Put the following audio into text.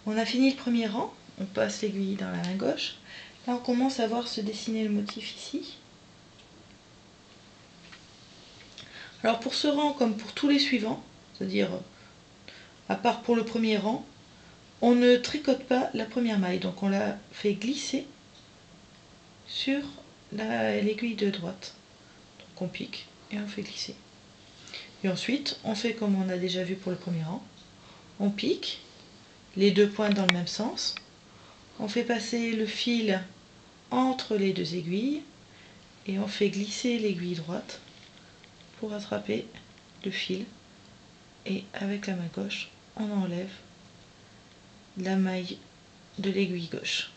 On a fini le premier rang, on passe l'aiguille dans la main gauche. Là on commence à voir se dessiner le motif ici. Alors pour ce rang comme pour tous les suivants, c'est-à-dire à part pour le premier rang, on ne tricote pas la première maille, donc on la fait glisser sur l'aiguille de droite. Donc on pique et on fait glisser. Et ensuite on fait comme on a déjà vu pour le premier rang, on pique les deux pointes dans le même sens, on fait passer le fil entre les deux aiguilles et on fait glisser l'aiguille droite pour attraper le fil, et avec la main gauche on enlève la maille de l'aiguille gauche.